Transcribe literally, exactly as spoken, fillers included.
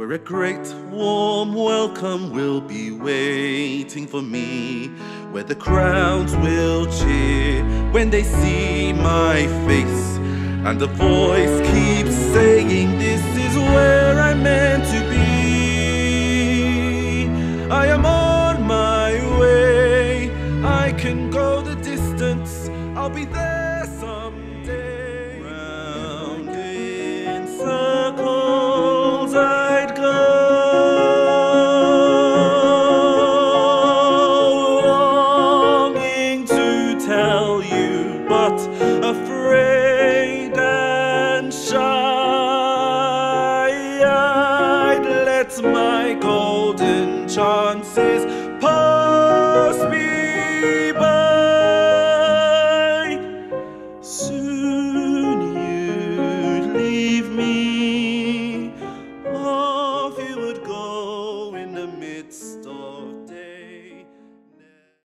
where a great warm welcome will be waiting for me, where the crowds will cheer when they see my face, and the voice keeps saying, this is where I'm meant to be. I am on my way, I can go the distance, I'll be there someday. Round in circles I'd go, longing to tell you, but afraid and shy. I'd let my golden chances